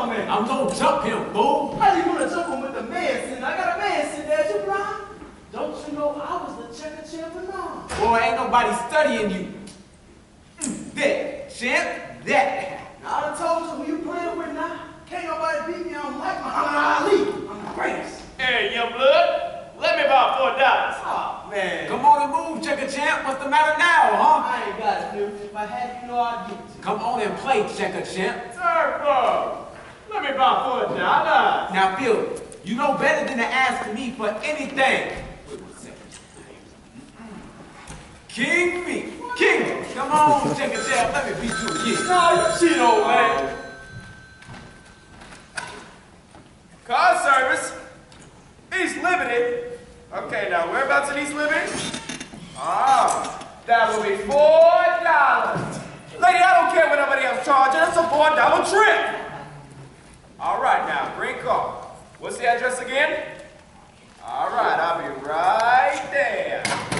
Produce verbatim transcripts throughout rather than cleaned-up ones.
young man? I'm gonna jump him, fool. How you gonna jump him with the man sitting? I got a man sitting there, you blind? Don't you know I was the checker champ and all? Boy, ain't nobody studying you. Mm, that, champ, that. I done told you who you playing with now. Can't nobody beat me on like Muhammad Ali. I'm the greatest. Hey, young blood, let me borrow four dollars. Oh, man. Come on and move, checker champ. What's the matter now, huh? I ain't got it, dude. If I had, you know I'd give it to you. Come on and play, checker champ. Turbo, let me borrow four dollars. Now, Phil, you know better than to ask me for anything. Wait one second. King me. King. Come on, checker champ. Let me beat you again. No, you cheat, old man. Car service, East Liberty. Okay, now whereabouts in East Liberty? Ah, that will be four dollars. Lady, I don't care what nobody else charges. That's a four dollar trip. All right, now green car. What's the address again? All right, I'll be right there.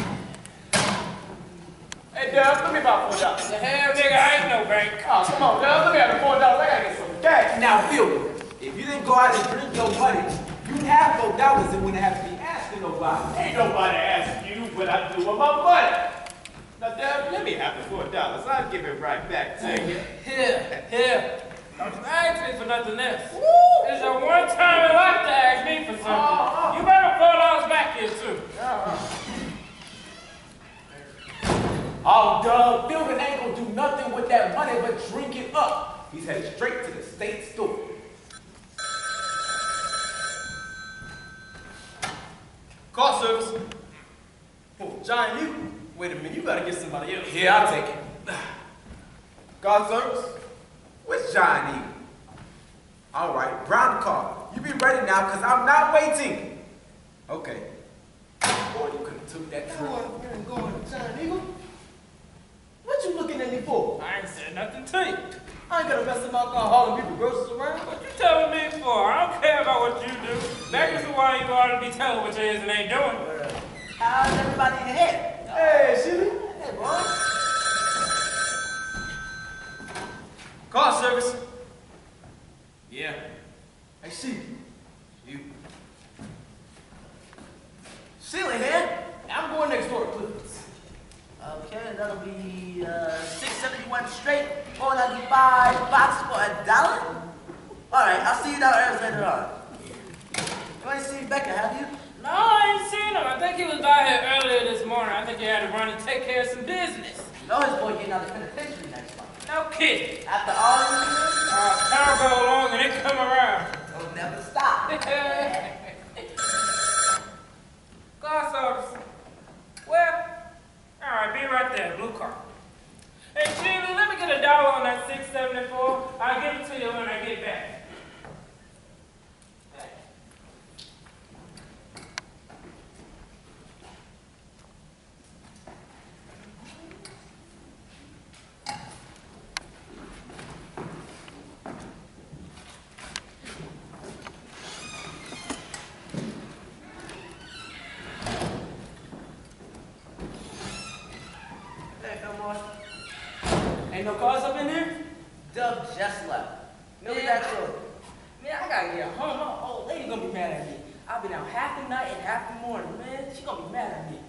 Hey, Dub, let me buy four dollars. The hell, nigga, I ain't no bank. Oh, come on, Dub, let me have the four dollars. I gotta get some cash. Now, Phil, if you didn't go out and drink your money, you'd have four dollars and wouldn't have to be asking nobody. Ain't nobody asking you what I do with my money. Now, Dub, let me have the four dollars. I'll give it right back to you. Here, here. Don't you ask me for nothing else. Woo! It's your one time in life to ask me for something. Uh, uh. You better four dollars back here, too. Uh, Oh, Doug, Philbin ain't gonna do nothing with that money but drink it up. He's headed straight to the state store. Car service. Oh, Giant you. Wait a minute, you gotta get somebody else. Here, I'll take it. Car service. Where's John Eagle? All right, brown car. You be ready now, because I'm not waiting. Okay. Boy, you could have took that Come trip. on, we're going to Giant Eagle. What you looking at me for? I ain't said nothing to you. I ain't gonna mess up my car hauling people groceries around. What you telling me for? I don't care about what you do. Back is why you ought to be telling what you is and ain't doing. How's everybody in the head? Hey, Shilly. Hey, boy. Car service. Yeah. Hey, Shilly. You. Shilly here. I'm going next door to Clifford's. Okay, that'll be uh, six seventy-one straight, four ninety-five box for a dollar. All right, I'll see you downstairs later on. You ain't seen Becca, have you? No, I ain't seen him. I think he was by here earlier this morning. I think he had to run and take care of some business. No, his boy getting out of penitentiary next month. No kidding. After all these years, Uh, power go along and it come around. it'll never stop. Car service. Well, all right, be right there, blue car. Hey, Sheila, let me get a dollar on that six seventy-four. I'll give it to you when I get back. Hey. Hey, come on. Ain't no cars up in here? Dub just left. Look at Yeah. that truck. Man, I gotta get home. My old lady gonna be mad at me. I've been out half the night and half the morning, man. She gonna be mad at me.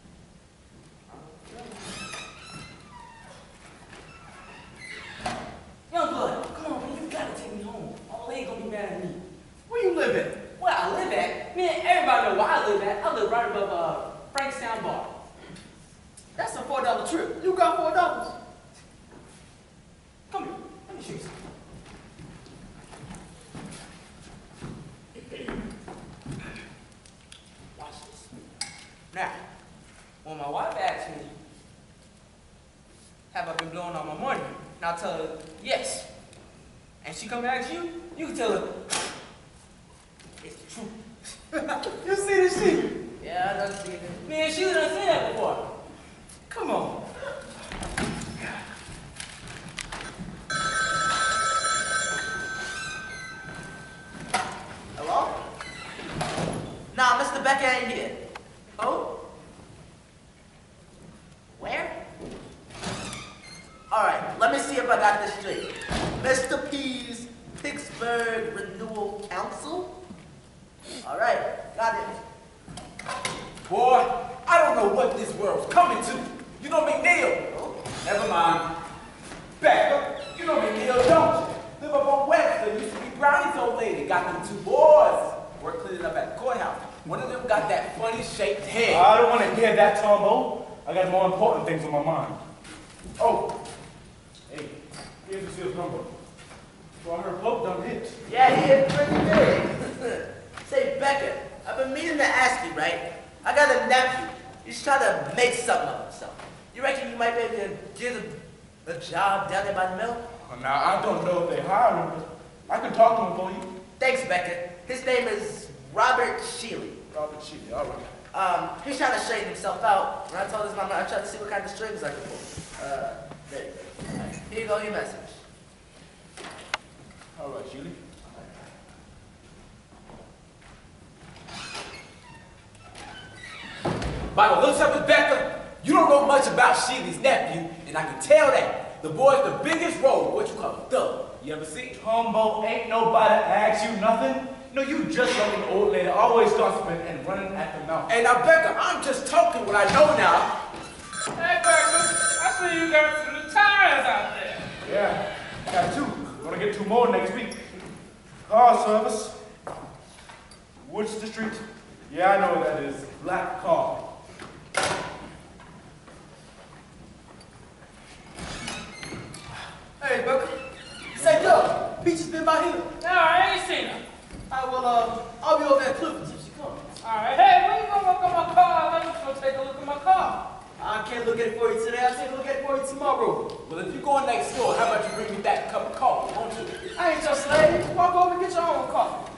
Young blood, come on, man. You gotta take me home. My old lady gonna be mad at me. Where you live at? Where I live at? Man, everybody know where I live at. I live right above uh, Frankstown Bar. That's a four dollar trip. You got four dollars. Come here. Let me show you something. Watch this. Now, when my wife asks me, have I been blowing all my money? And I tell her, yes. And she come ask you, you can tell her, it's the truth. You see this shit? Yeah, I done seen it. Man, she done seen that before. Come on. Hello? Nah, Mister Becker ain't here. Oh? Where? All right, let me see if I got this straight. Mister P's Pittsburgh Renewal Council. All right, got it. Boy, I don't know what this world's coming to. You know McNeil? Oh, Never mind. Becker, you know McNeil, don't you? Live up on Webster, used to be Brownie's old lady. Got them two boys. Work cleaning up at the courthouse. One of them got that funny shaped head. I don't want to hear that, Tombo. I got more important things on my mind. Oh, hey, here's Lucille's number. So I heard Pope done hit. yeah, he is pretty big. Say, Becker, I've been meaning to ask you, right? I got a nephew. He's trying to make something of himself. You reckon you might be able to get him a job down there by the mill? Well, now, I don't know if they hire him, but I can talk to him for you. Thanks, Becker. His name is Robert Sheely. Robert Sheely, all right. Um, he's trying to straighten himself out. When I told his mama, I tried to see what kind of strings I could pull. Uh, there you go. All right, here you go, your message. All right, Sheely. By the looks of it, Becker, you don't know much about Sheely's nephew, and I can tell that. The boy's the biggest rogue, what you call a thug. You ever see? Tombo, ain't nobody ask you nothing. No, you just like an old lady, always gossiping and running at the mouth. Hey, now, Becker, I'm just talking what I know now. Hey, Becker, I see you got some new tires out there. Yeah, I got two. Gonna get two more next week. Car service. Worcester Street. Yeah, I know what that is. Black car. Hey, Becker. Say, Doug, Peach has been by here. No, I ain't seen her. All right, well, uh, I'll be over at Clifford's if she comes. All right, hey, when you gonna look at my car? I'm just gonna take a look at my car. I can't look at it for you today. I'll take a look at it for you tomorrow. Well, if you're going next door, how about you bring me back a cup of coffee, won't you? I ain't your slave. Walk over and get your own coffee.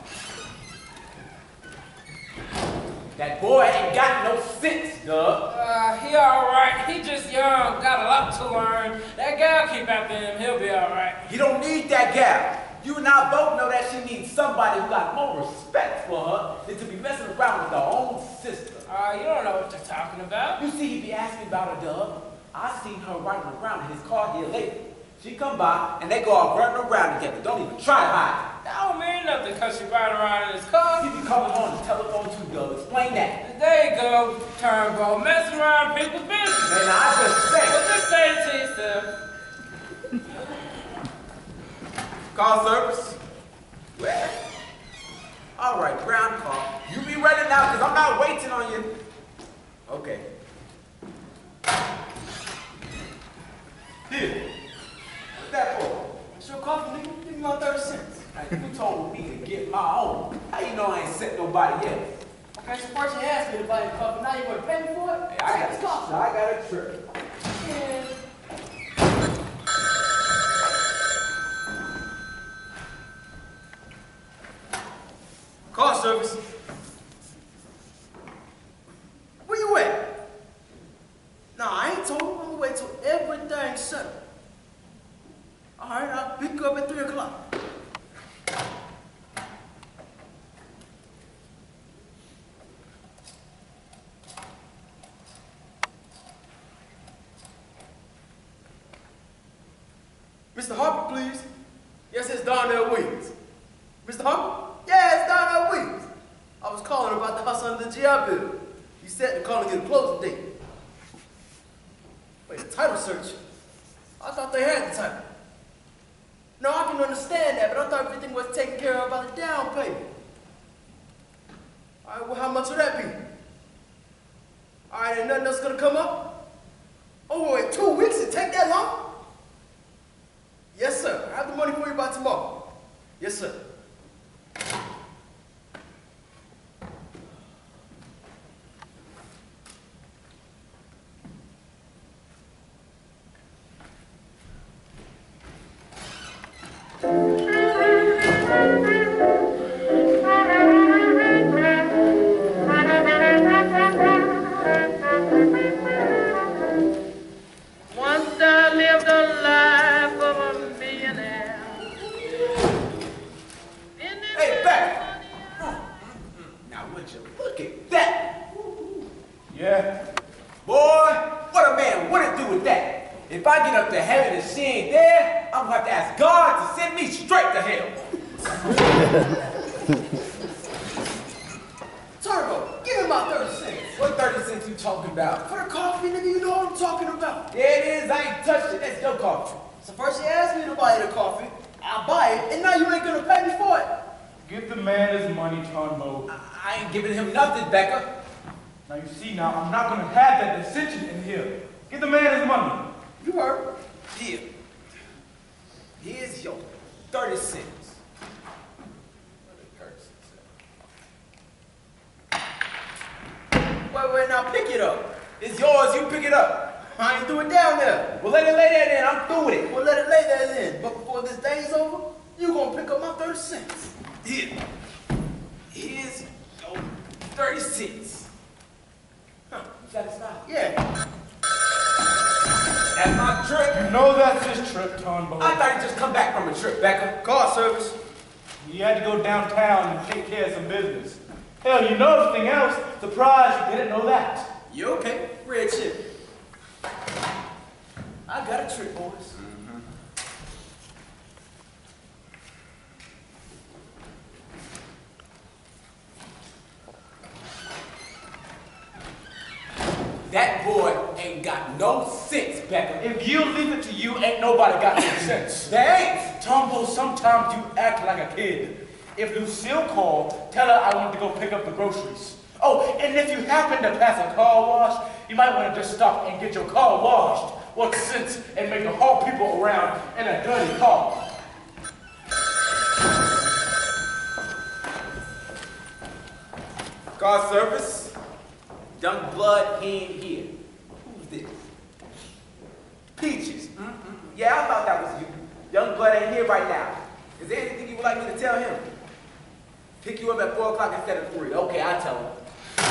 That boy ain't got no sense, Doug. Uh, he all right. He just young, got a lot to learn. That gal keep after him, he'll be all right. He don't need that gal. You and I both know that she needs somebody who got more respect for her than to be messing around with her own sister. Uh, you don't know what you're talking about. You see, he be asking about her, Doug. I seen her riding around in his car here lately. She come by, and they go all running around together. Don't even try to hide. That don't mean nothing because she riding around in his car. He be calling on the telephone too, Doug. Explain that. There you go, Turnbull, messing around people's business. Man, I just say. Well, just say it to yourself. Car service? Where? All right, brown car. You be ready now, because I'm not waiting on you. Okay. Here. What's that for? It's your coffee, nigga. Give me my thirty cents. Now, you told me to get my own. How you know I ain't set nobody else? Okay, so first you asked me to buy your coffee. Now you want to pay me for it? Hey, I got Take a this coffee. I got a trip. Yeah. Car service. Where you at? Nah, I ain't told him. I'm gonna wait till everything's settled. All right, I'll pick you up at three o'clock. Mister Harper, please. Yes, it's Darnell Williams. Mister Harper? Yeah, it's Darnell Williams. I was calling about the house under the G I Bill. You said to call and get a closing date. Wait, a title search? I thought they had the title. No, I can understand that, but I thought everything was taken care of by the down payment. All right, well, how much would that be? All right, ain't nothing else gonna come up? Oh, wait, two weeks? It take that long? Yes, sir. I have the money for you by tomorrow. Yes, sir. Once I lived a life of a millionaire. Hey, back! Now, would you look at that? Yeah. Boy, what a man wouldn't do with that. If I get up to heaven and she ain't there, I'm gonna have to ask God to send me straight to hell. Turbo, give me my thirty cents. What thirty cents you talking about? For the coffee, nigga, you know what I'm talking about. Yeah, it is. I ain't touched it. That's your coffee. So first you asked me to buy you the coffee, I'll buy it, and now you ain't gonna pay me for it. Give the man his money, Turnbow. I, I ain't giving him nothing, Becca. Now you see now, I'm not gonna have that dissension in here. Give the man his money. You heard. Here. Here's your thirty cents. Wait, wait, now pick it up. It's yours, you pick it up. I ain't threw it down there. Well, let it lay there then, I'm through with it. Well, let it lay there then. But before this day's over, you gonna pick up my thirty cents. Here. Here's your thirty cents. Huh, you satisfied? Yeah. That's my trip. You know that's his trip, Turnbow. I thought he'd just come back from a trip, Becca. Car service. He had to go downtown and take care of some business. Hell, you know everything else. Surprised you didn't know that. You okay? Red chip. I got a trick, boys. Mm-hmm. That boy ain't got no sense, Becca. If you leave it to you, ain't nobody got no sense. They ain't. Turnbow, sometimes you act like a kid. If Lucille called, tell her I want to go pick up the groceries. Oh, and if you happen to pass a car wash, you might want to just stop and get your car washed. What's sense in making haul people around in a dirty car? Car service. Young blood, he ain't here. Who's this? Peaches. Mm-mm. Yeah, I thought that was you. Young blood ain't here right now. Is there anything you would like me to tell him? Pick you up at four o'clock instead of three. Okay, I'll tell him.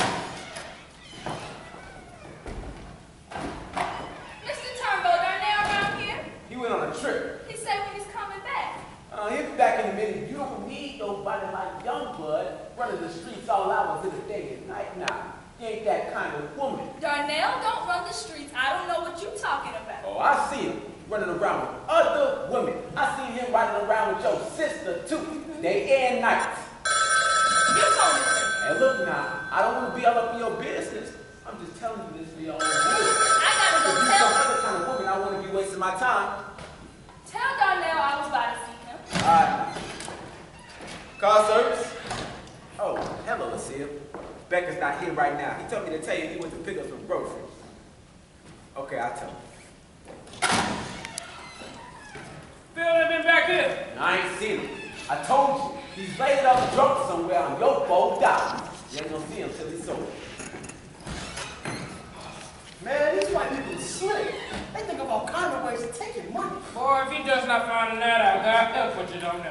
Mister Turnbow, Darnell around here? He went on a trip. He said when he's coming back. Uh, he'll be back in a minute. You don't need nobody like young blood running the streets all hours of the day and night now. You ain't that kind of woman. Darnell, don't run the streets. I don't know what you're talking about. Oh, I see him running around with other women. I see him running around with your sister too, day and night. You told me. Hey, look now, I don't want to be all up in your business. I'm just telling you this for your own good. I gotta go If you're tell some him. other kind of woman, I want to be wasting my time. Tell Darnell I was by to see him. All right. Car service? Oh, hello, Lucille. Becca's not here right now. He told me to tell you he went to pick up some groceries. Okay, I'll tell him. Phil ain't been back here. I ain't seen him. I told you, he's laid up drunk somewhere on your four dollars. You ain't gonna see him till he's sober. Man, these white people are slick. They think of all kinds of ways of taking money. Boy, if he does not find that out, God help what you don't know.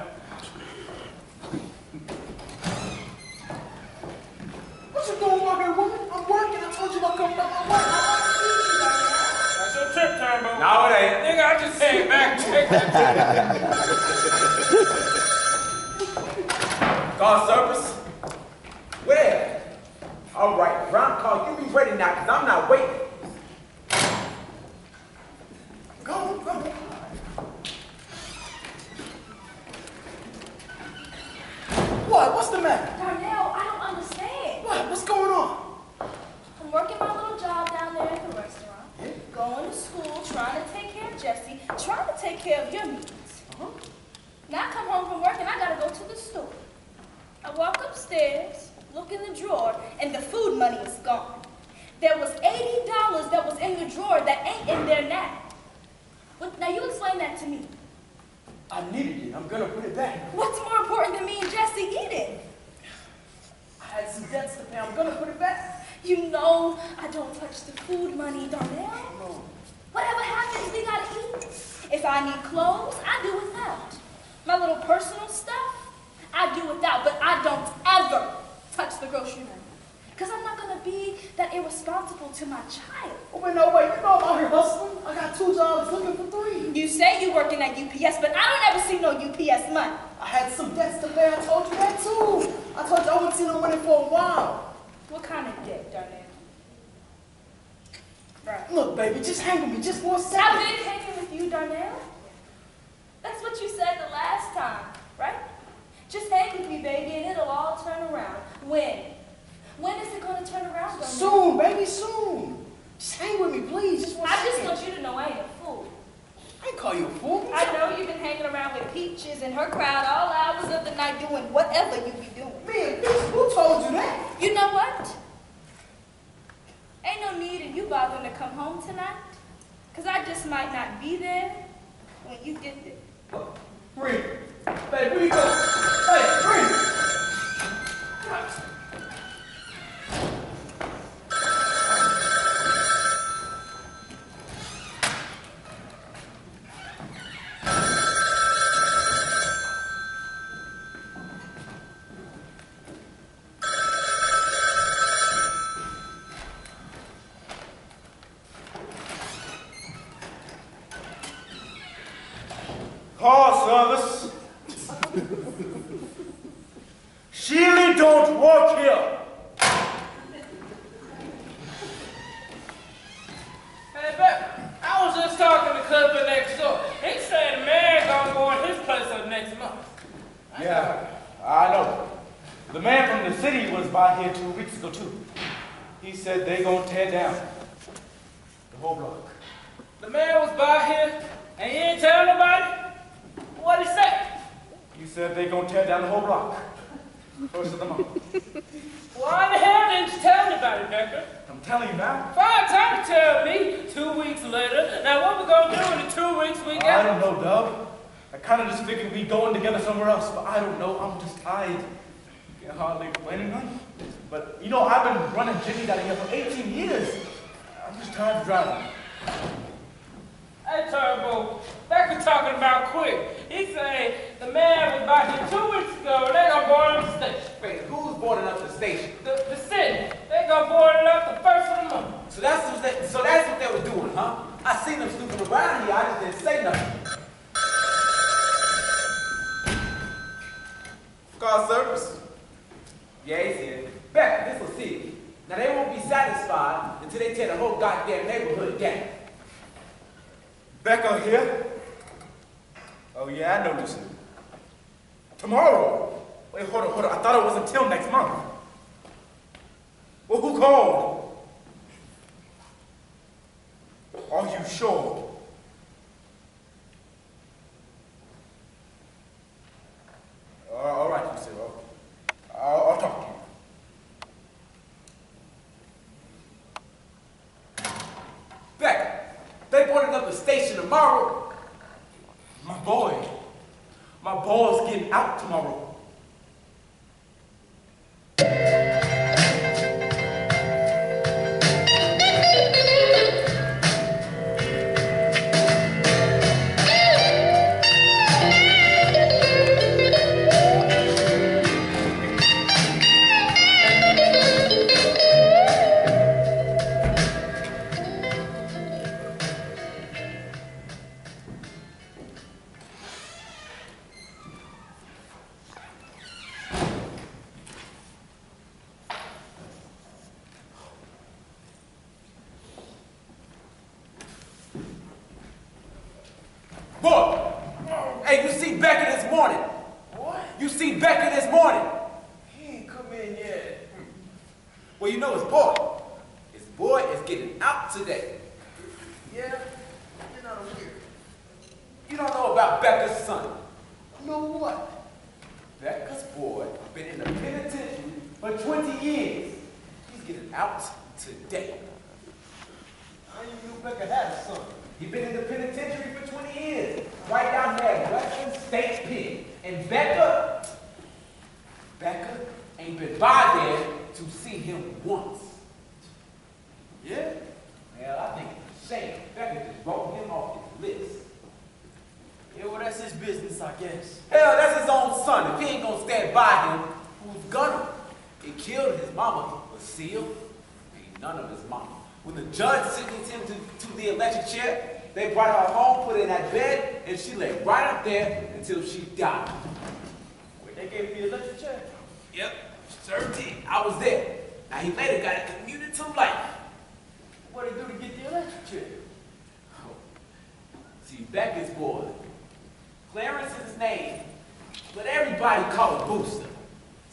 What you doing, walking woman? I'm working. I told you about coming back. I'm working. I want to see you, Darnell. That's your trip, Turnbow. No, it ain't. Nigga, I just came back. Check that. Car service? Where? All right, round call. You be ready now, because I'm not waiting. Go on, go on. What? What's the matter? Darnell, I don't understand. What? What's going on? I'm working my little job down there at the restaurant. Yeah. Going to school, trying to take care of Jesse, trying to take care of your needs. Uh-huh. Now I come home from work and I gotta go to the store. I walk upstairs, look in the drawer, and the food money is gone. There was eighty dollars that was in the drawer that ain't in there now. What, now you explain that to me. I needed it. I'm gonna put it back. What's more important than me and Jesse eating? I had some debts to pay. I'm gonna put it back. You know I don't touch the food money, Darnell. No. Whatever happens, we gotta eat. If I need clothes, I do without. My little personal stuff, I do without, but I don't ever touch the grocery money. Because I'm not gonna be that irresponsible to my child. Oh, wait, no, wait. You know I'm out here hustling. I got two jobs looking for three. You say you're working at U P S, but I don't ever see no U P S money. I had some debts to pay. I told you that too. I told you I wouldn't see no money for a while. What kind of debt, Darnell? Right. Look, baby, just hang with me just for a I've second. been hanging with you, Darnell. That's what you said the last time, right? When? When is it going to turn around on me? Soon, baby, soon. Just hang with me, please. Just one I just second. want you to know I ain't a fool. I ain't call you a fool. I know you've been hanging around with Peaches and her crowd all hours of the night doing whatever you be doing. Man, bitch, who told you that? You know what? Ain't no need in you bothering to come home tonight, because I just might not be there when you get there. Bree. Babe, where you go? Hey, Bree. Car service. Sheila don't work here. Hey, Beck, I was just talking to Clipper next door. He said the man gonna board his place up next month. Yeah, I know. The man from the city was by here two weeks ago, too. He said they gonna tear down the whole block. The man was by here and he ain't tell nobody? What'd he say? He said they gonna tear down the whole block. First of the month. Why the hell didn't you tell anybody, Becker? I'm telling you now. Find time to tell me two weeks later. Now what we gonna do in the two weeks we I got? don't know, Dub. I kind of just figured we going together somewhere else, but I don't know. I'm just tired. Can't hardly explain it, man. But, you know, I've been running Jimmy down here for eighteen years. I'm just tired of driving. Hey, Turbo, Becker talking about quick. He say the man was by here two weeks ago and they gonna board up the station. Wait, who's boarding up the station? The, the city. They gonna board it up the first of the month. So that's what they, so that's what they were doing, huh? I seen them snooping around here. I just didn't say nothing. Car service. Yeah, he said. Beck, this will see. Now they won't be satisfied until they tear the whole goddamn neighborhood down. Becca here? Oh yeah, I know this. Tomorrow? Wait, hold on, hold on. I thought it was until next month. Well, who called? Are you sure? Uh, all right, you said. I'll, I'll talk to you. Beck, they boarding up the station tomorrow. My boy. My boy's getting out tomorrow. Boy, hey, you see Becker this morning? What? You see Becker this morning? He ain't come in yet. Well, you know his boy. His boy is getting out today. Yeah? You're not weird. You don't know about Becker's son. Know what? Becker's boy been in the penitentiary for twenty years. He's getting out today. I didn't knew Becker had a son. He's been in the penitentiary for twenty years. Right down there at Western State Pen. And Becker, Becker ain't been by there to see him once. Yeah? Well, I think it's a shame. Becker just wrote him off his list. Yeah, well, that's his business, I guess. Hell, that's his own son. If he ain't gonna stand by him, who's gonna? He killed his mama, Lucille. Ain't none of his mama. When the judge sentenced him to, to the electric chair, they brought her home, put her in that bed, and she lay right up there until she died. Wait, they gave me the electric chair? Yep, sure did. I was there. Now he later got it commuted to life. What'd he do to get the electric chair? Oh. See, Becker's boy. Clarence is his name, but everybody call him Booster.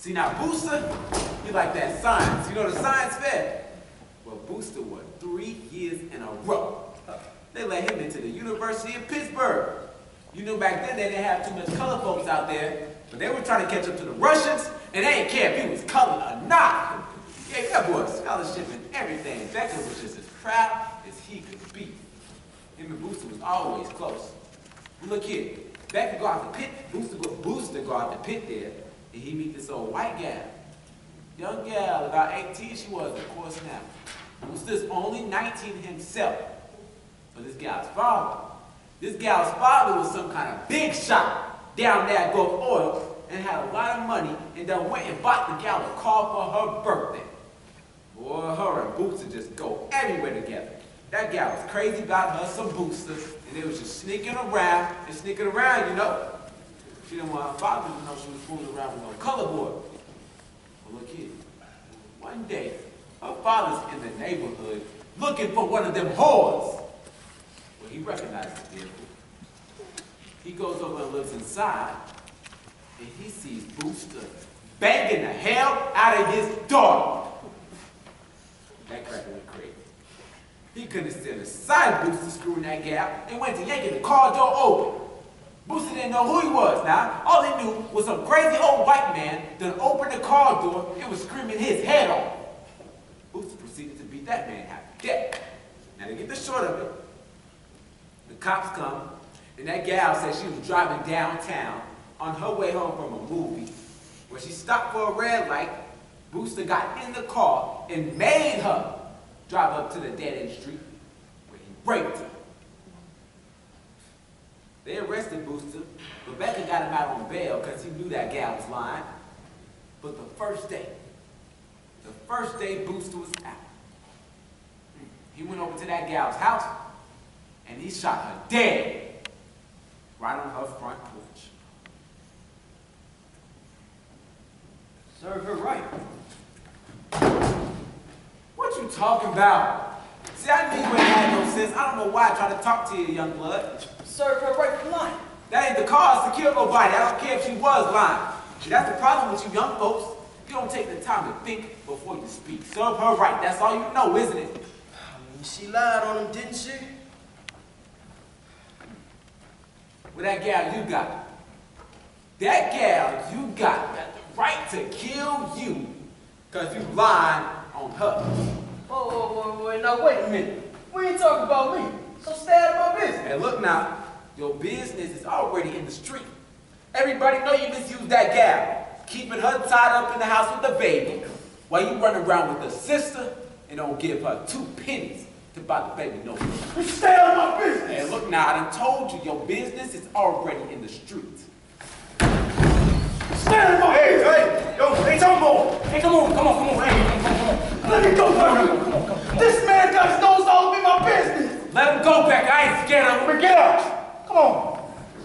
See now, Booster, he like that science. You know the science fair? Well, Booster won three years in a row. They let him into the University of Pittsburgh. You knew back then they didn't have too much color folks out there, but they were trying to catch up to the Russians, and they didn't care if he was colored or not. Yeah, that boy, scholarship and everything. Becker was just as proud as he could be. Him and Booster was always close. Look here, Becker go out the pit, Booster go, Booster go out the pit there, and he meet this old white gal. Young gal, about eighteen she was, of course now. Booster's only nineteen himself. But this gal's father, this gal's father was some kind of big shot down there at Gulf Oil and had a lot of money and then went and bought the gal a car for her birthday. Boy, her and Booster just go everywhere together. That gal was crazy about her some Booster, and they was just sneaking around and sneaking around, you know. She didn't want her father to know she was fooling around with no color boy. Well, look here. One day, her father's in the neighborhood looking for one of them whores. Well, he recognizes the vehicle. He goes over and looks inside, and he sees Booster banging the hell out of his daughter. That cracker went crazy. He couldn't stand aside Booster screwing that gal and went to yanking the car door open. Booster didn't know who he was now. All he knew was some crazy old white man that opened the car door and was screaming his head off. Booster proceeded to beat that man half to death. Now to get the short of it, the cops come, and that gal said she was driving downtown on her way home from a movie. When she stopped for a red light, Booster got in the car and made her drive up to the dead-end street where he raped her. They arrested Booster, but Becker got him out on bail because he knew that gal was lying. But the first day, the first day Booster was out, he went over to that gal's house and he shot her dead right on her front porch. Serve her right. What you talking about? See, I knew you ain't had no sense. I don't know why I tried to talk to you, young blood. Serve her right for lying. That ain't the cause to kill nobody. I don't care if she was lying. That's the problem with you young folks. You don't take the time to think before you speak. Serve her right. That's all you know, isn't it? I mean, she lied on him, didn't she? Well, that gal you got. That gal you got got the right to kill you because you lied on her. Whoa, whoa, whoa, whoa, now wait a minute. We ain't talking about me. So stay out of my business. And look now, your business is already in the street. Everybody know you misused that gal, keeping her tied up in the house with the baby, while you run around with the sister and don't give her two pennies to buy the baby no more. You stay out of my business. And look now, I done told you your business is already in the streets. Stay out of my Hey, business. hey, yo, hey, Tombo. Hey, come on, come on, come on. Hey, come on, come on. Let me go, come on, come on, come on. This man got his nose all up in my business. Let him go back. I ain't scared of him. Get up. Come on.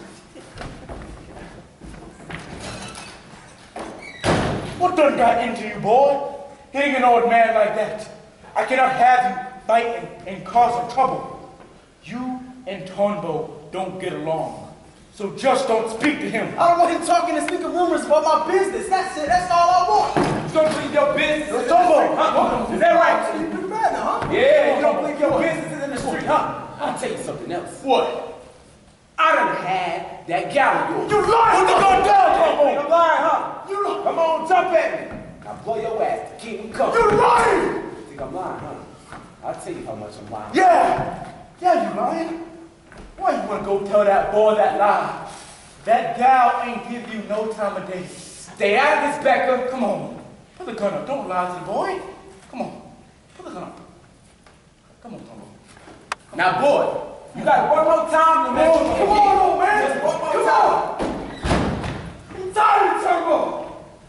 What done got into you, boy? Hitting an old man like that. I cannot have you fighting and causing trouble. You and Tonbo don't get along, so just don't speak to him. I don't want him talking and speaking rumors about my business. That's it. That's all I want. You don't believe your business is in the Tonbo, street, huh? is that right? So you pretty bad now, huh? Yeah, you don't believe your business is in the street, huh? I'll tell you something else. What? I done had that gal of yours. You lied! Put the gun down, Tonbo! I'm lying, huh? You lied! Come on, jump at me. I'll blow your ass to keep me covered. You lying! Think I'm lying, huh? I'll tell you how much I'm lying. Yeah! Yeah, you lying. Why you wanna go tell that boy that lie? That gal ain't give you no time of day. Stay out of this, Becker. Come on. Put the gun up. Don't lie to the boy. Come on. Put the gun up. Come on, Tonbo. Now, boy, you got one more time to Come mention on, me come again. on, man. Just one more Come time. I'm tired, Tonbo.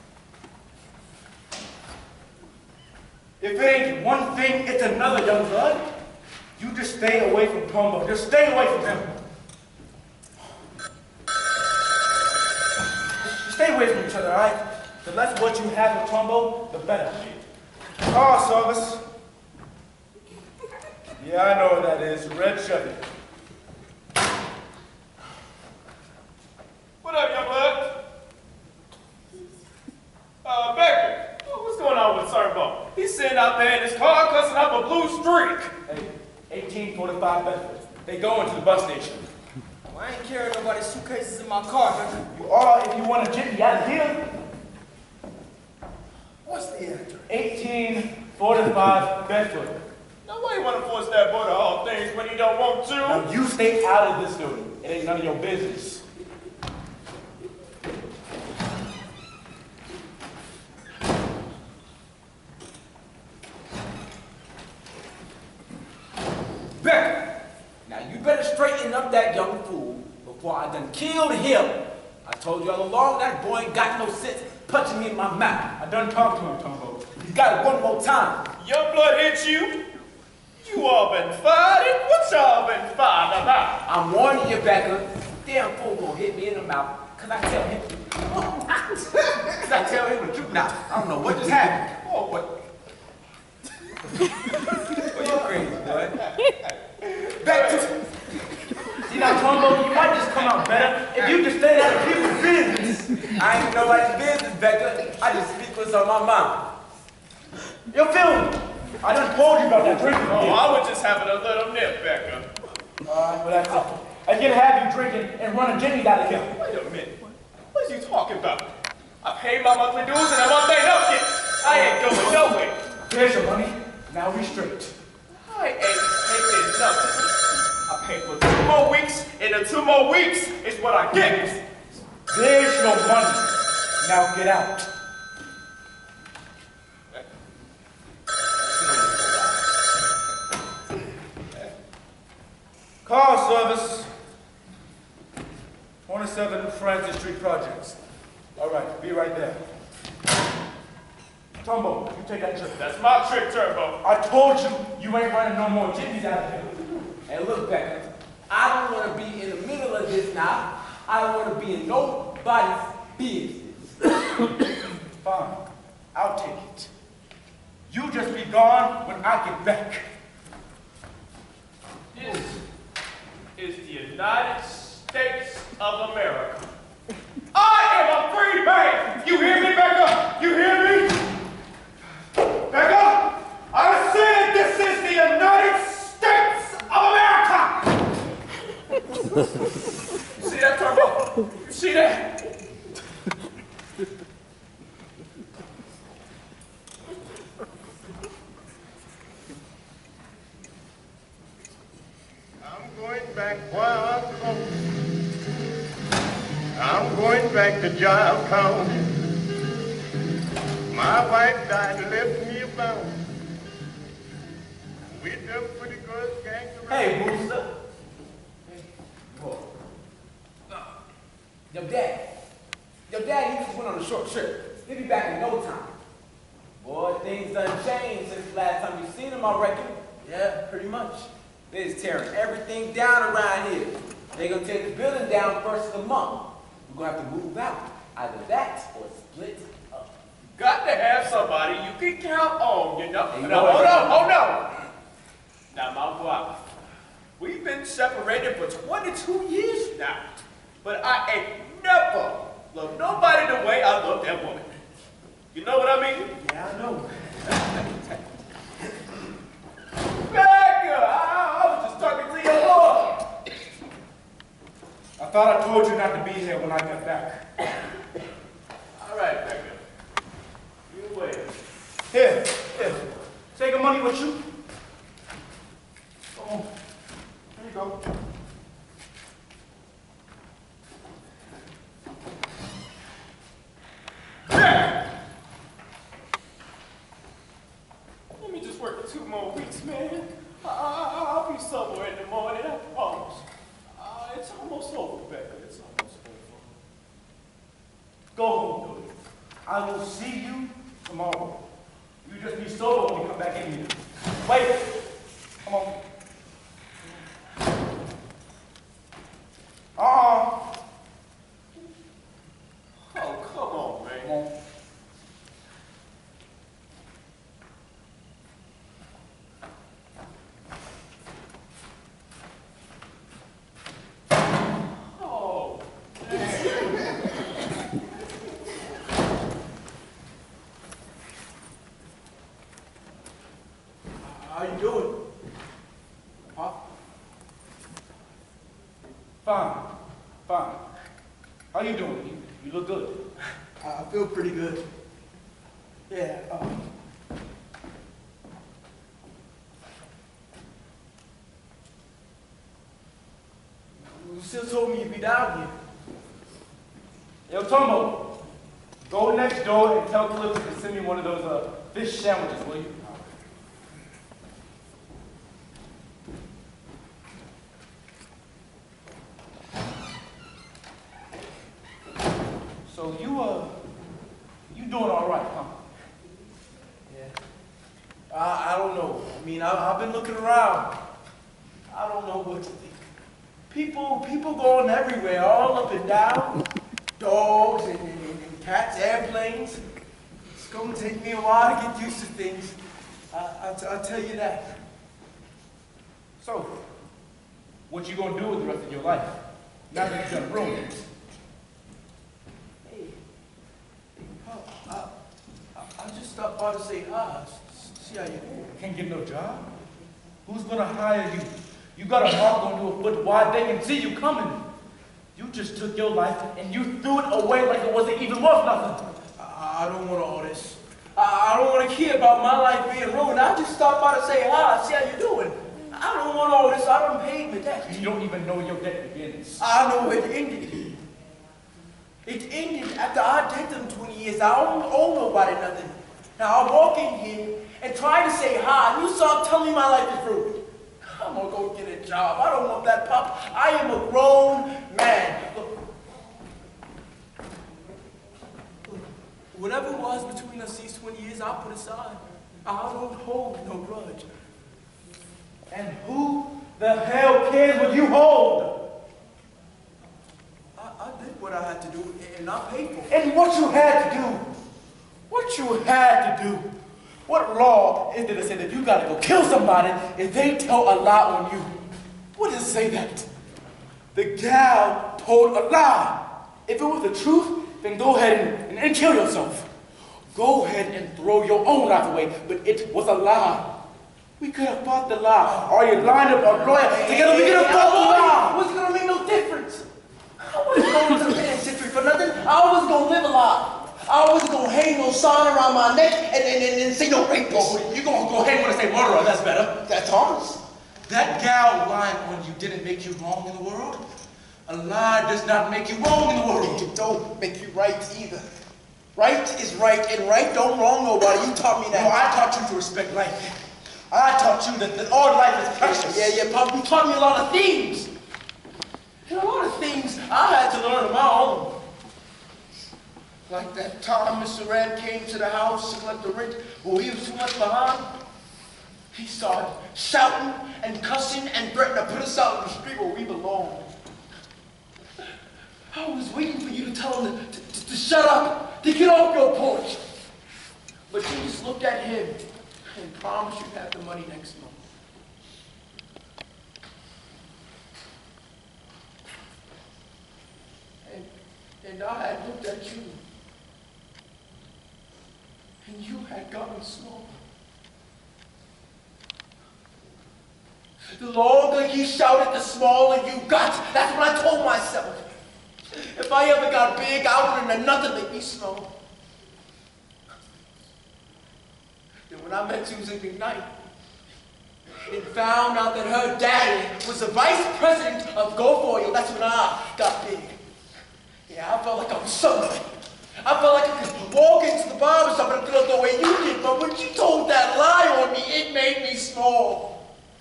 If it ain't one thing, it's another, young blood. You just stay away from Tonbo. Just stay away from him. Just stay away from each other, all right? The less what you have with Tonbo, the better. Car service. Yeah, I know what that is. Red Chevy. What up, young blood? Uh, sitting out there in his car cussing up a blue streak. Hey, eighteen forty-five Bedford. They going to the bus station. Well, I ain't carrying nobody's suitcases in my car, Becca. You are if you want to jitney out of here. What's the address? eighteen forty-five Bedford. Now why you want to force that boy to all things when he don't want to? Now you stay out of this building. It ain't none of your business. Becca, now you better straighten up that young fool before I done killed him. I told you all along that boy ain't got no sense punching me in my mouth. I done talked to him, Tombo. You got it one more time. Young blood hit you? You all been fighting? What y'all been fighting about? I'm warning you, Becca. Damn fool gonna hit me in the mouth. Cause I tell him. Cause I tell him the truth now. I don't know what just happened. Oh, what? Well, you crazy, boy. Back to. See now, Tombo, you might just come out better if you just stay out of people's business. I ain't nobody's business, Becca. I just speak what's on my mind. You feel me? I done told you about that drinking. Oh, I was just having a little nip, Becca. Alright, well that's it. I can have you drinking and running jitneys out of here. Wait a minute. What are you talking about? I paid my monthly dues and I want that up yet. I ain't going nowhere. Here's your money. Now we straight. I ain't taking nothing. I paid for two more weeks, and the two more weeks is what I get. There's your money. Now get out. Car service. twenty-seven Francis Street Projects. All right, be right there. Tombo, you take that trip. That's my trick, Turbo. I told you, you ain't running no more jitneys out of here. And look, Becca, I don't want to be in the middle of this now. I don't want to be in nobody's business. Fine, I'll take it. You just be gone when I get back. This is the United States of America. I am a free man. You hear me, Becca? You hear me? Becca, I said this is the United States of America. You see that, Turbo? You see that? I'm going back where I'm from. I'm going back to Giles County. My wife died and left me alone. With them pretty girls gang around. Hey, Booster. Hey, boy. Your dad. Your dad, he just went on a short trip. He'll be back in no time. Boy, things done changed since the last time you seen him, I reckon. Yeah, pretty much. They just tearing everything down around here. They gonna take the building down first of the month. We're gonna have to move out. Either that or split up. Got to have somebody you can count on, you know. Hey, Now, boy. hold on, hold on. Now, my wife, we've been separated for twenty-two years now, but I ain't never loved nobody the way I love that woman. You know what I mean? Yeah, I know. Becca, I, I was just talking to your Lord. I thought I told you not to be here when I got back. All right, Becca. You wait. Here, here. Take the money with you. Come on. Here you go. Let me just work for two more weeks, man. I, I, I'll be somewhere in the morning, I promise. Uh, it's almost over, Becca. It's almost over. Go home, Billy. I will see you tomorrow. You just be sober when we come back in here. Wait. Come on. Uh-uh. Oh, come on, man. Come on. Oh, man. fine. Fine. How you doing? You, you look good. I feel pretty good. Yeah, uh, you still told me you'd be down here. Yo, Tombo, go next door and tell Clifton to send me one of those uh, fish sandwiches, will you? So you, uh, you doing all right, huh? Yeah. I, I don't know. I mean, I, I've been looking around. I don't know what to think. People, people going everywhere, all up and down. Dogs and, and, and cats, airplanes. It's going to take me a while to get used to things. I, I, I'll tell you that. So, what you gonna do with the rest of your life? Now that you've done ruined it. Hey, hey, Pop, I, I, I just stopped by to say hi. s- See how you doing. Can't get no job? Who's gonna hire you? You got a mark on your foot wide they can see you coming. You just took your life and you threw it away like it wasn't even worth nothing. I, I don't want all this. I, I don't want to hear about my life being ruined. I just stopped by to say hi, see how you doing. I don't want all this. I done paid my debt. You don't even know where your debt begins. I know it ended. It ended after I did them twenty years. I don't owe nobody nothing. Now I walk in here and try to say hi, and you start telling me my life is ruined. I'm gonna go get a job. I don't want that, Pop. I am a grown man. Look, whatever was between us these twenty years, I'll put aside. I don't hold no grudge. And who the hell cares what you hold? I, I did what I had to do, and I paid for it. And what you had to do? What you had to do? What law is there to say that you gotta go kill somebody if they tell a lie on you? What does it say that? The gal told a lie. If it was the truth, then go ahead and, and, and kill yourself. Go ahead and throw your own life away, but it was a lie. We could have fought the lie. Or you lined up a lawyer together, we could have fought the lie. What's gonna make no difference? I wasn't going to the penitentiary for nothing. I was gonna live a lie. I wasn't gonna hang no sign around my neck and, and, and, and say no rapist. Oh, you gonna go hang when I say murderer, that's better. That's honest. That gal lying on you didn't make you wrong in the world. A lie does not make you wrong in the world. It don't make you right either. Right is right, and right don't wrong nobody. You taught me that. No, I taught you to respect life. I taught you that, that all life is precious. Yeah, yeah, Pop, you taught me a lot of things. And a lot of things I had to learn on my own. Like that time Mister Rand came to the house to collect the rent, well, he was too much behind. He started shouting and cussing and threatening to put us out in the street where we belong. I was waiting for you to tell him to, to, to shut up, to get off your porch. But you just looked at him and promised you'd have the money next month. And, and I had looked at you, and you had gotten small. The longer you shouted, the smaller you got. That's what I told myself. If I ever got big, I wouldn't have nothing make me small. Then when I met Susan McKnight and found out that her daddy was the vice president of GoFoil, that's when I got big. Yeah, I felt like I was somebody. I felt like I could walk into the barber shop and feel the way you did, but when you told that lie on me, it made me small.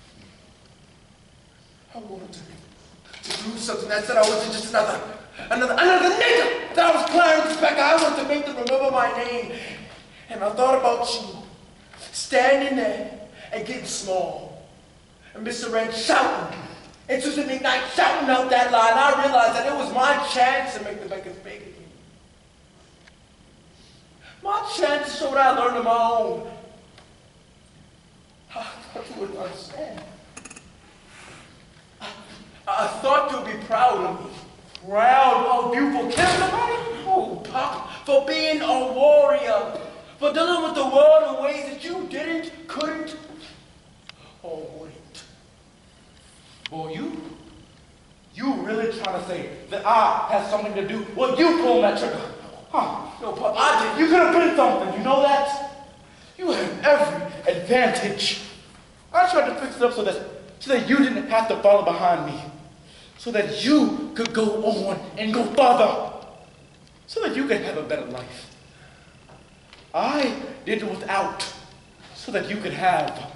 I wanted to, to do something that said I wasn't just another, another, another nigga, that I was Clarence Becker. I wanted to make them remember my name. And I thought about you, standing there and getting small. And Mister Rand shouting, and Susan McKnight shouting out that lie, and I realized that it was my chance to make the Beckers big again. My chance to show what I learned on my own. I thought you would understand. I, I thought you'd be proud of me. Proud of you for killing somebody? Oh, Pop, for being a warrior. For dealing with the world in ways that you didn't, couldn't, or wouldn't. Boy, you, you really trying to say that I had something to do? Well, you pulled that trigger. Huh? No, Pop, I didn't. You could have been something, you know that? You had every advantage. I tried to fix it up so that, so that you didn't have to follow behind me. So that you could go on and go further. So that you could have a better life. I did it without, so that you could have.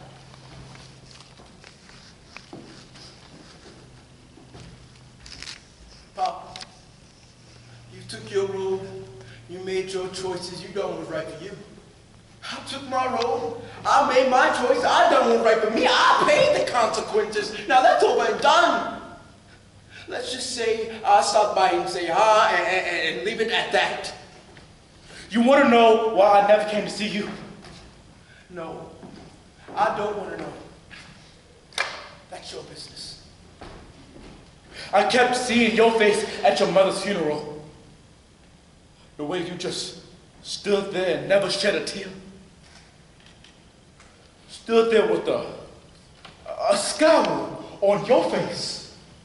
Pop, you took your road, you made your choices, you done what was right for you. I took my road, I made my choice, I done what was right for me, I paid the consequences. Now that's over and done. Let's just say I stop by and say hi and, and, and leave it at that. You want to know why I never came to see you? No, I don't want to know. That's your business. I kept seeing your face at your mother's funeral. The way you just stood there and never shed a tear. Stood there with a, a scowl on your face.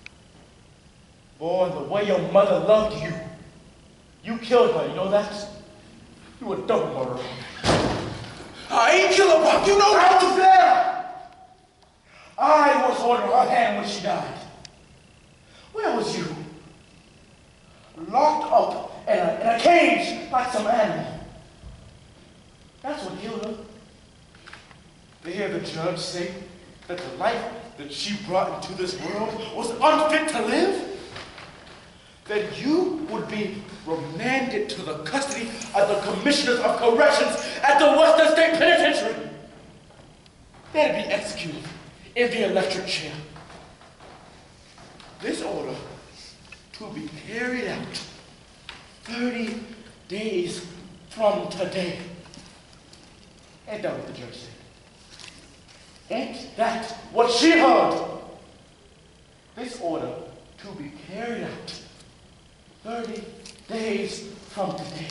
Boy, the way your mother loved you. You killed her, you know that? You were double murderer. I ain't kill her, Pop, you know I that. was there! I was holding her hand when she died. Where was you? Locked up in a, in a cage like some animal. That's what killed her. To hear the judge say that the life that she brought into this world was unfit to live, that you would be remanded to the custody of the commissioners of corrections at the Western State Penitentiary. That'd be executed in the electric chair. This order to be carried out thirty days from today. Ain't that what the judge said? Ain't that what she heard? This order to be carried out thirty days from today.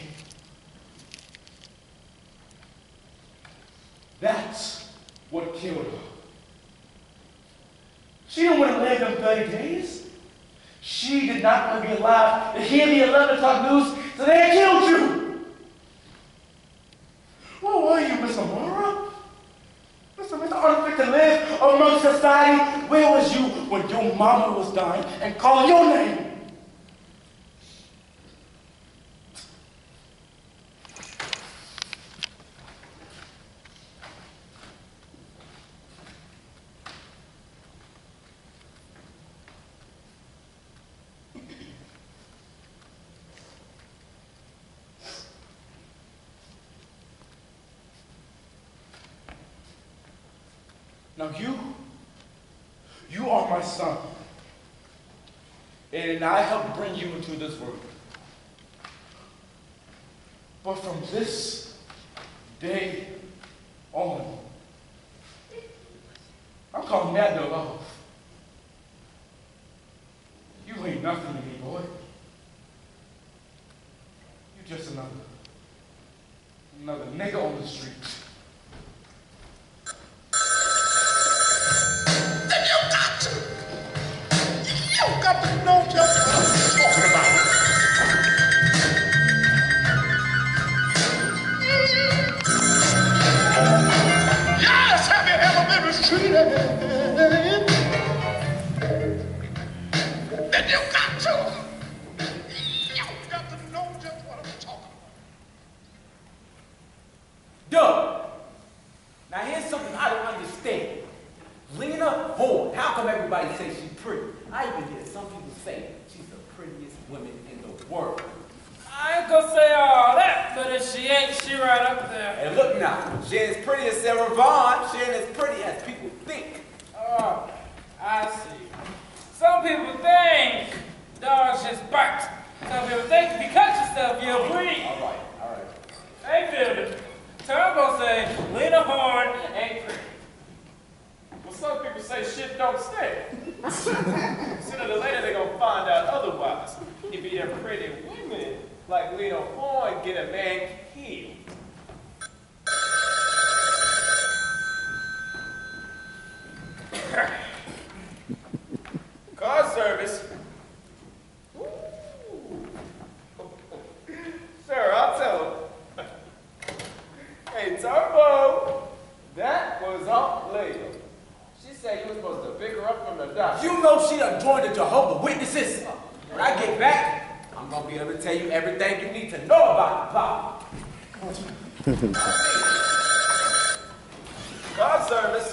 That's what killed her. She didn't want to live in thirty days. She did not want to be alive to hear the eleven o'clock news, so they had killed you. Where were you, Mister Mora? Mister Mister Unfit to live among society. Where was you when your mama was dying and calling your name? Now you, you are my son, and I helped bring you into this world. But from this day on, I'm calling that no love. You ain't nothing to me, boy. You just another, another nigga on the street. back, I'm gonna be able to tell you everything you need to know about the pop. Car service.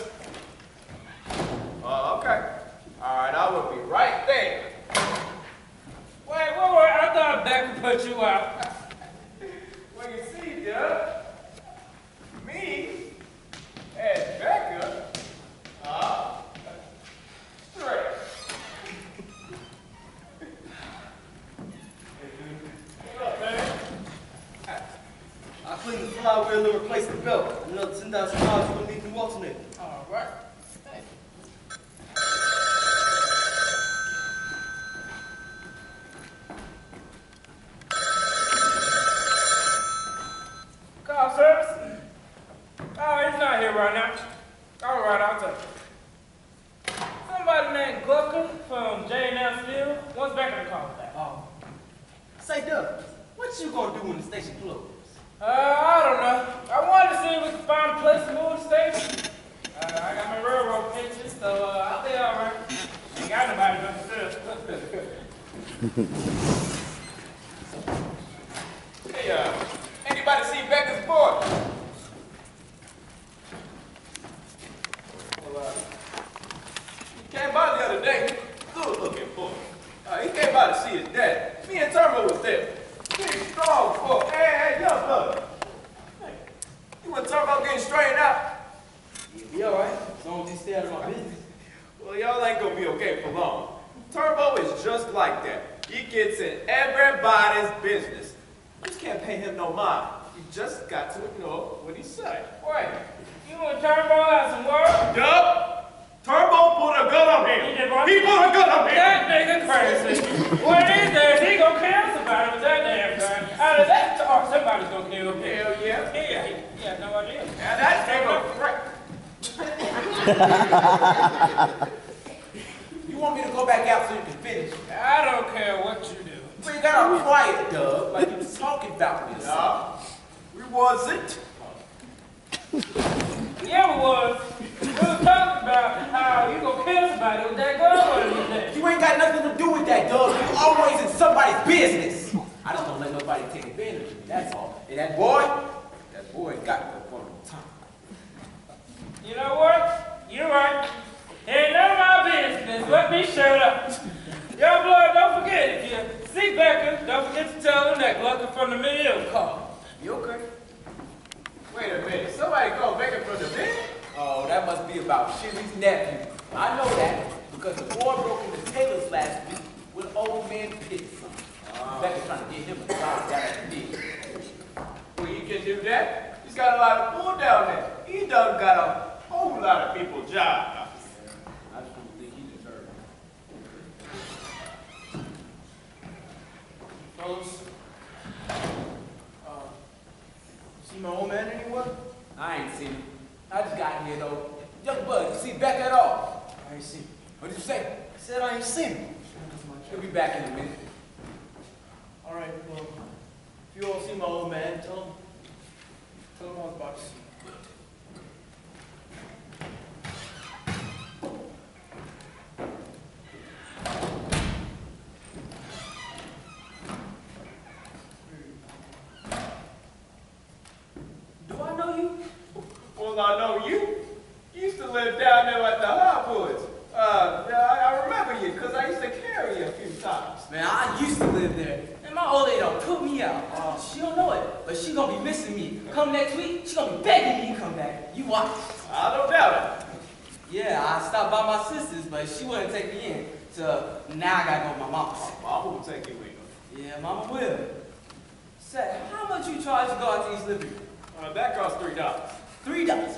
Oh, okay. All right, I will be right there. Wait, wait, wait, I thought Becca put you out. Well, you see, Doug, me and Becca are straight. What up, man? I cleaned the flywheel and replaced the belt. Another ten thousand dollars for the new alternator. All right. Car service? Oh, he's not here right now. All right, I'll take it. Somebody named Glucker from J and L Steel wants back in the call back. Oh. Say, Doug, what you gonna do when the station closes? Uh, I don't know. I wanted to see if we could find a place to move the station. Uh, I got my railroad pictures, so uh, I'll be all right. Ain't got nobody but myself. Hey, uh, anybody see Becca's boy? Well, uh, he came by the other day. Good looking boy. Uh, he came by to see his dad. Me and Turbo was there. Big, strong boy. Hey, hey, young fella. Hey, you and Turbo getting straightened out? You'll be all right, as long as you stay out of my business. Well, y'all ain't gonna be okay for long. Turbo is just like that. He gets in everybody's business. You just can't pay him no mind. You just got to ignore what he say. Wait, you and Turbo have some word? Yup. Turbo put a gun on him. He did what? He put a gun on him. That nigga crazy. One of these days, he gonna kill somebody with that damn gun. Out of that talk, somebody's gonna kill him. Hell yeah. Yeah, he, he has no idea. Now that nigga crazy. You want me to go back out so you can finish? I don't care what you do. Well, you got all quiet, Doug, like you was talking about me or something. No, we wasn't. Yeah, we was. We was talking about how you gonna kill somebody with that gun one of these days. You ain't got nothing to do with that, Doug. You always in somebody's business. I just don't let nobody take advantage of me, that's all. And that boy, that boy got the one time. You know what? You're right. Ain't none of my business. Let me shut up. Young blood, don't forget, if you see Becca, don't forget to tell him that Glucker from the mill called. You okay? Wait a minute. Somebody called Becca from the bed? Oh, that must be about Sherry's nephew. I know that because the boy broke into Taylor's last week with old man Pitson. Uh, Becca's trying to get him a job down at the mill. Well, you can do that. He's got a lot of pull down there. He done got a whole lot of people jobs. I just don't think he deserves it. Fellas, uh, see my old man anywhere? I ain't seen him. I just got here though. Young Bud, you see Becca at all? I ain't seen him. What did you say? I said I ain't seen him. He'll be back in a minute. All right, well, if you all see my old man, tell him, tell him I was about to see him. Do I know you? Well, I know you. You used to live down there at the Hardwoods. Uh, I, I remember you because I used to carry you a few times. Man, I used to live there, and my old lady don't put me out. Uh, she don't know it, but she gonna be missing me. Come next week, she gonna be begging me to come back. You watch. I don't doubt it. Yeah, I stopped by my sister's, but she wouldn't take me in. So now I gotta go to my mama's. Mama will take you with her. Yeah, mama will. Say, how much you charge to go out to East Liberty? Uh, that costs three dollars. Three dollars.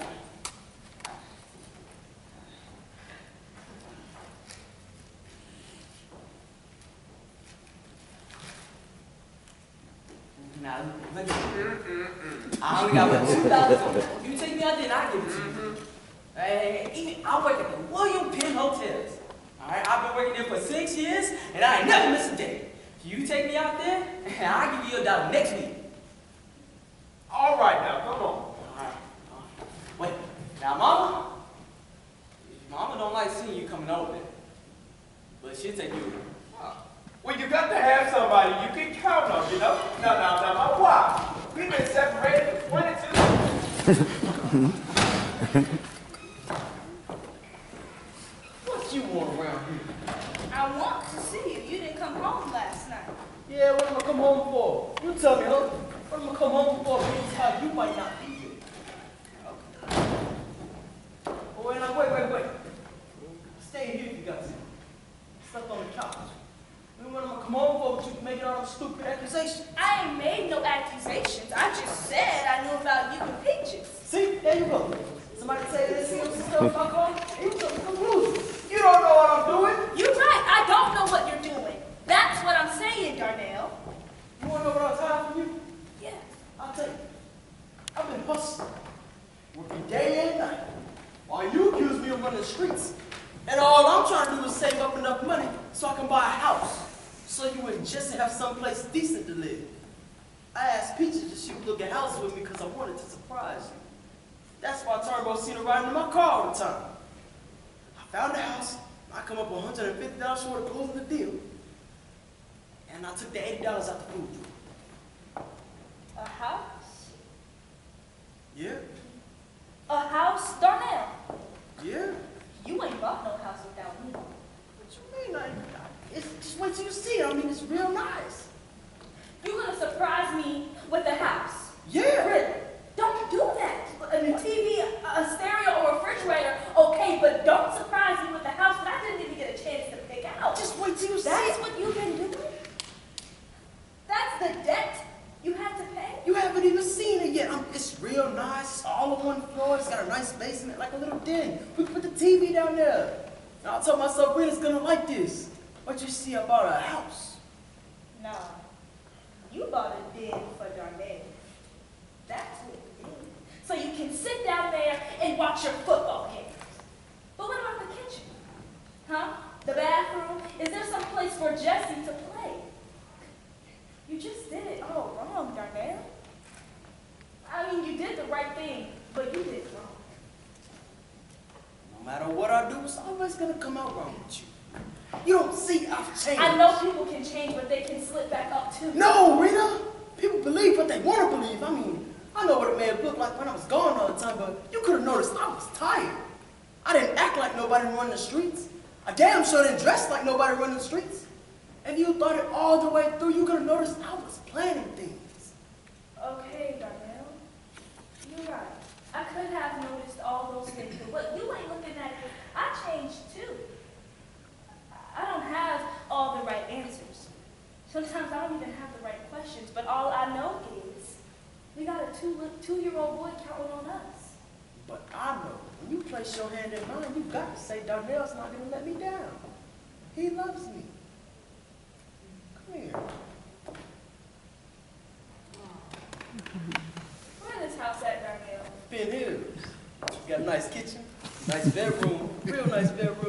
Now, look at me. I only got about two dollars on it. You take me out there and I'll give it to you. Hey, even, I work at the William Penn Hotels. All right, I've been working there for six years, and I ain't never missed a day. You take me out there, and I'll give you a dollar next week. All right, now, come on. All right. All right. Wait, now, Mama, Mama don't like seeing you coming over there, but she'll take you with her. Uh, Well, you got to have somebody you can count on, you know? No, no, no, my wife. We've been separated for twenty-two. What you want around here? I want to see you. You didn't come home last night. Yeah, what am I come home for? You tell me, huh? What am I come home for? Meantime, you might not be here. Okay. Oh, wait, no, wait, wait, wait. Stay here if you got to. Slept on the couch. You know what I'm gonna come home for, but you making all those stupid accusations? I ain't made no accusations. I just said I knew about you and Peaches. See, there you go. Somebody say this, see some stuff I call you some conclusions. You don't know what I'm doing. You're right. I don't know what you're doing. That's what I'm saying, Darnell. You wanna know what I'm tired from you? Yeah. I'll tell you. I've been hustling. Working day and night. While you accuse me of running the streets. And all I'm trying to do is save up enough money so I can buy a house. So you and Jesse have someplace decent to live. I asked Peaches if she would look at houses with me because I wanted to surprise you. That's why Turnbow seen her riding in my car all the time. I found a house. I come up one hundred fifty dollars short of closing the deal. And I took the eighty dollars out the food drawer. A house? Yeah, A house, Darnell? yeah. You ain't bought no house without me. What you mean? I, I, it's just wait till you see it. I mean, it's real nice. You gonna surprise me with a house? Yeah. Really? Don't do that. A new T V, a, a stereo, or a refrigerator, okay, but don't surprise me with a house that I didn't even get a chance to pick out. Just wait till you see That's it. what you've been doing? That's the debt you had to pay? You haven't even seen it yet. Um, it's real nice. It's all on one floor. It's got a nice basement, like a little den. We can put the T V down there. And I told myself, Rita's gonna like this. But you see, I bought a house. Nah. You bought a den for Darnell. That's what you did. So you can sit down there and watch your football games. But what about the kitchen? Huh? The bathroom? Is there some place for Jesse to play? You just did it all wrong, Darnell. I mean, you did the right thing, but you did it wrong. No matter what I do, it's always gonna come out wrong with you. You don't see I've changed. I know people can change, but they can slip back up too. No, Rita. People believe what they want to believe. I mean, I know what it may have looked like when I was gone all the time, but you could have noticed I was tired. I didn't act like nobody running the streets. I damn sure didn't dress like nobody running the streets. If you thought it all the way through, you could have noticed I was planning things. Okay, Darnell. You're right. I could have noticed all those things, but what you ain't looking at is I changed too. I don't have all the right answers. Sometimes I don't even have the right questions, but all I know is we got a two, two-year-old boy counting on us. But I know, when you place your hand in mine, you got to say Darnell's not going to let me down. He loves me. Come here. Where this house at, Darnell? Finn Hills. You got a nice kitchen, nice bedroom, real nice bedroom.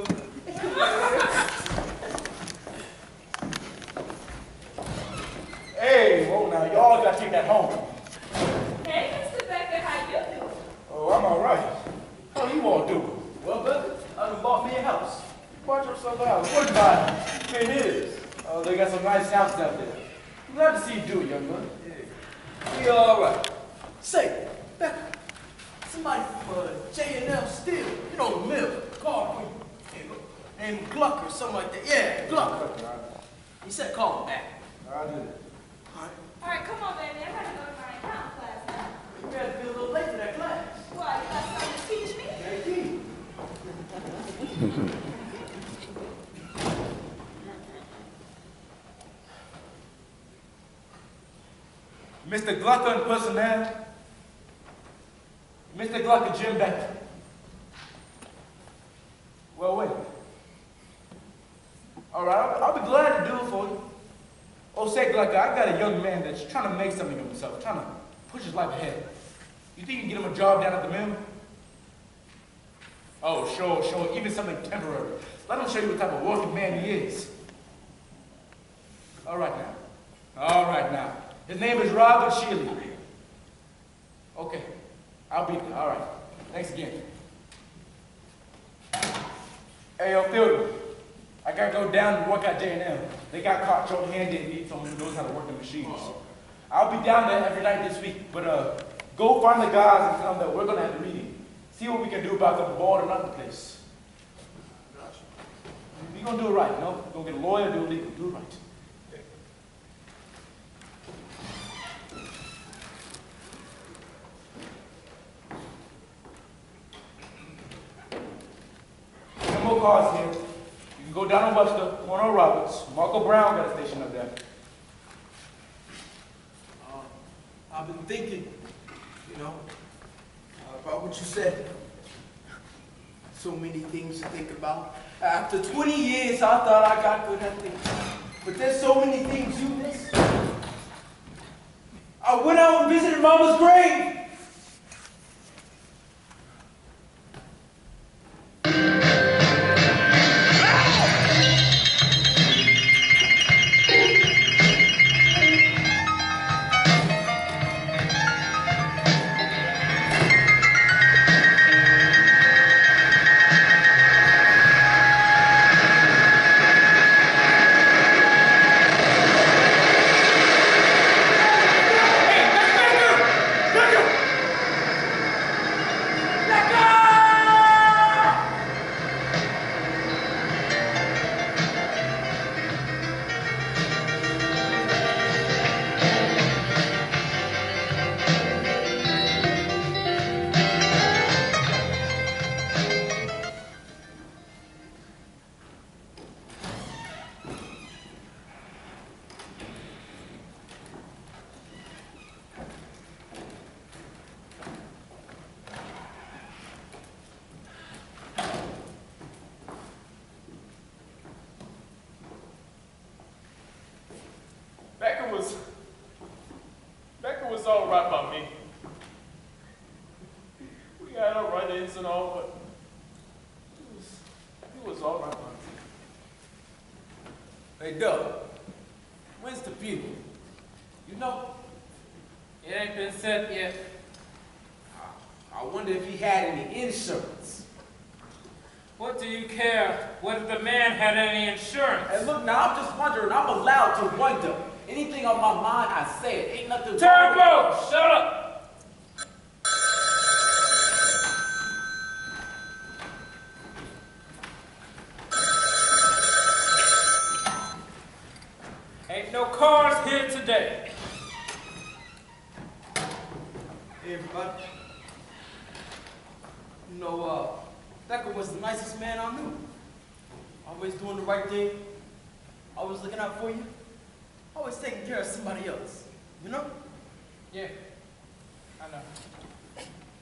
Hey, whoa now, y'all gotta take that home. Hey, Mister Becker, how you doing? Oh, I'm all right. How you all doing? Well, brother, I done bought me a house. Watch yourself out. What about it is? Oh, they got some nice houses out there. I'm glad to see you do it, young man. Yeah. We all right. Say, Becker, somebody from uh, J and L Steel, you know the mill, called me. Named Glucker, something like that. Yeah, Glucker. He said call him back. I did. All right. All right, come on, baby. I gotta go to my account class now. You better be a little late for that class. Why, you got something to teach me? Thank you. Mister Glucker and personnel. Mister Glucker, Jim Becker. Well, wait. All right, I'll, I'll be glad to do it for you. Oh, say, Glucker, I got a young man that's trying to make something of himself, trying to push his life ahead. You think you can get him a job down at the mill? Oh, sure, sure, even something temporary. Let him show you what type of working man he is. All right now. All right now. His name is Robert Shealy. Okay, I'll be there. All right. Thanks again. Hey, yo, Fielder, I gotta go down and work at J and M. They got caught short-handed and need someone who knows how to work the machines. I'll be down there every night this week, but uh, go find the guys and tell them that we're gonna have a meeting. See what we can do about the board and other place. We're gonna do it right, you know? We're gonna get a lawyer, do it legal, do it right. Some more cars here. You can go down on Webster, corner of Roberts. Marco Brown got a station up there. Uh, I've been thinking, you know, about what you said. So many things to think about. After twenty years, I thought I got good at things. But there's so many things you miss. I went out and visited Mama's grave. Becca was, Becca was all right by me. We had our run-ins and all, but it was, it was all right by me. Hey, Doug, when's the funeral? You know? It ain't been set yet. I wonder if he had any insurance. What do you care? What if the man had any insurance? Hey, look, now, I'm just wondering. I'm allowed to wonder. Anything on my mind, I say it. Ain't nothing wrong with it. Turbo, shut up! Ain't no cars here today. Hey, everybody. You know, uh, Becca was the nicest man I knew. Always doing the right thing. Always looking out for you. Always taking care of somebody else. You know? Yeah, I know.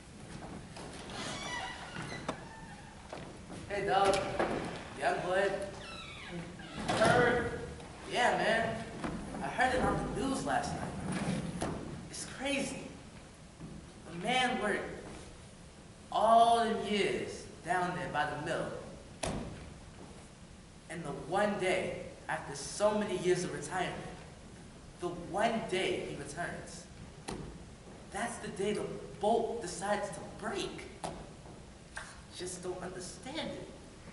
Hey, dog. Yeah, bud. Heard? Yeah, man. I heard it on the news last night. It's crazy. A man worked all them years down there by the mill. And the one day, after so many years of retirement, the one day he returns, that's the day the bolt decides to break. Just don't understand it.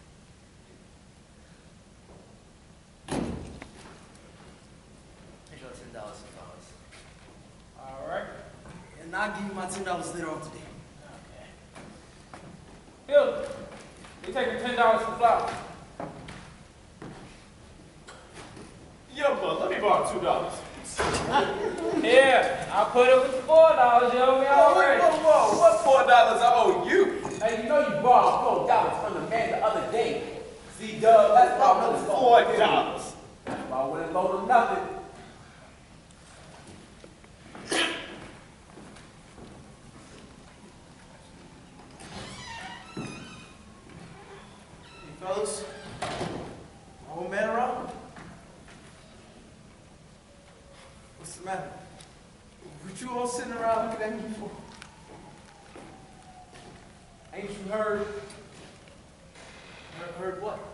Here you go, ten dollars for dollars. All right. And I'll give you my ten dollars later on today. Okay. Hilda, you taking ten dollars for flowers? Yo, bud, let me borrow two dollars. Here, I'll put it with the four dollars you owe me Whoa, already. whoa, whoa, what four dollars I owe you? Hey, you know you borrowed four dollars from the man the other day. See, Doug, that's why I wouldn't Four dollars. That's why I wouldn't loan him nothing. Hey, fellas. Old man around? What's the matter? What you all sitting around looking at me for? Ain't you heard? Heard, heard what?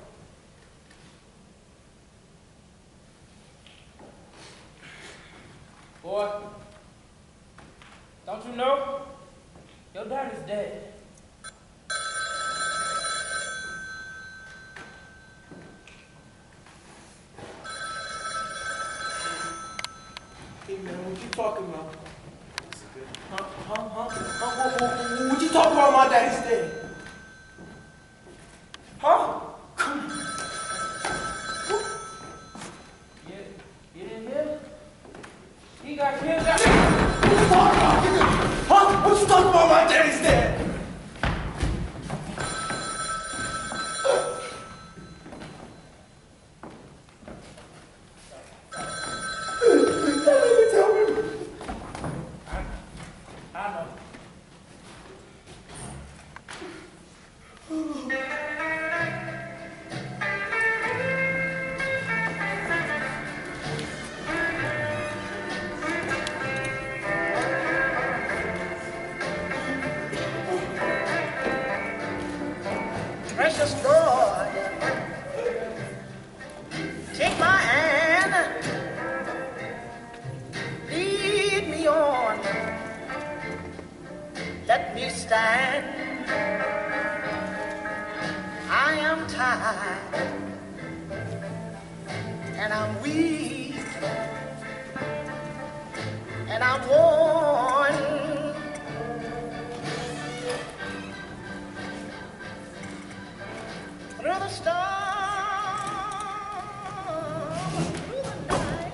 Boy, don't you know? Your dad is dead. Hey man, what you talking about? Huh? Huh? Huh? Huh? What, what, what you talking about my daddy's dead? Huh? Come on. You, you didn't hear? He got killed out. What you talking about, nigga? Huh? What you talking about my daddy's dead? Precious Lord, take my hand, lead me on, let me stand. I am tired and I'm weak and I'm worn. Through the storm, through the night,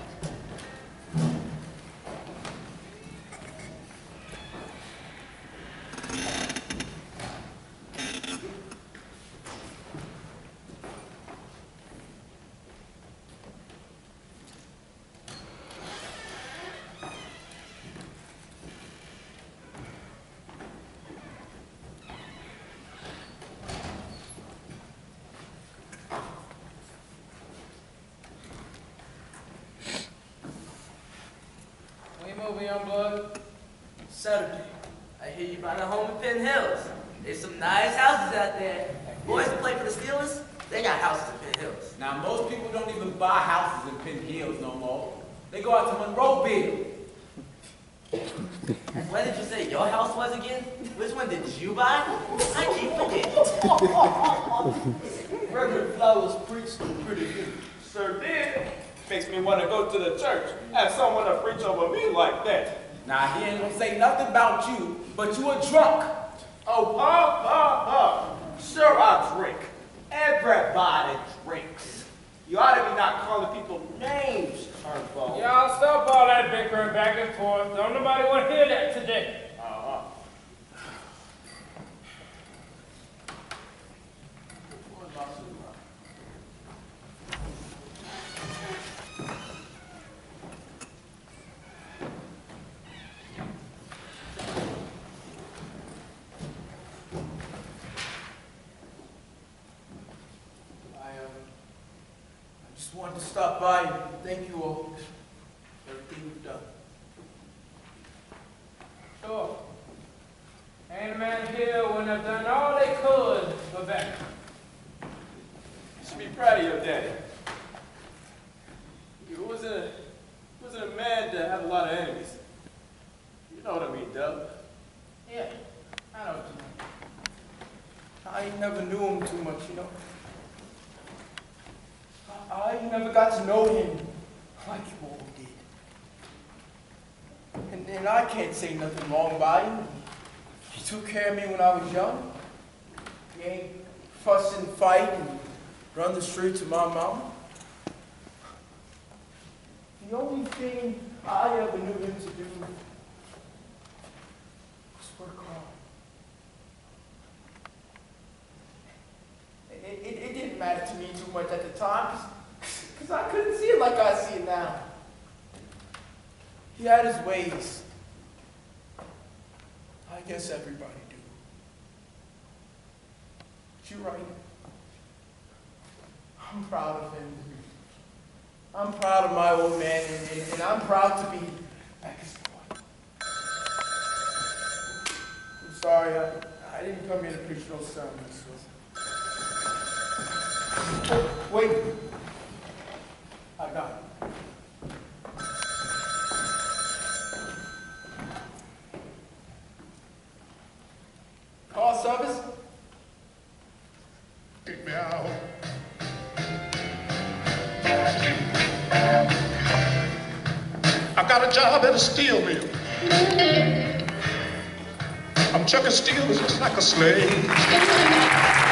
Movie on blood. Saturday. I hear you bought a home in Penn Hills. There's some nice houses out there. Boys who play for the Steelers, they got houses in Penn Hills. Now, most people don't even buy houses in Penn Hills no more. They go out to Monroeville. And where did you say your house was again? Which one did you buy? I keep forgetting. Reverend Flowers preached pretty good. Sure did. Makes me want to go to the church. Have someone to preach over me like that. Now, he ain't gonna say nothing about you, but you a drunk. Oh, huh, huh, huh. Sure, I drink. Everybody drinks. You ought to be not calling people names, Turnbull. Y'all stop all that bickering back and forth. Don't nobody want to hear that today. Uh-huh. Just wanted to stop by and thank you all for everything you've done. Sure. Ain't a man here wouldn't have done all they could for Becky. You should be proud of your daddy. He wasn't a, he wasn't a man that had a lot of enemies. You know what I mean, Dub? Yeah, I know what you mean. I never knew him too much, you know. I never got to know him like you all did. And, and I can't say nothing wrong about him. He took care of me when I was young. He ain't fuss and fight and run the streets of my mama. The only thing I ever knew him to do was work hard. It, it, it didn't matter to me too much at the time, because I couldn't see it like I see it now. He had his ways. I guess everybody do. But you're right. I'm proud of him. I'm proud of my old man, and, and, and I'm proud to be back his boy. I'm sorry, I, I didn't come here to preach no sermons. So. Oh, wait. I got it. Call service? Take me out. I got got a job at a steel mill. I'm chucking steel just like a slave.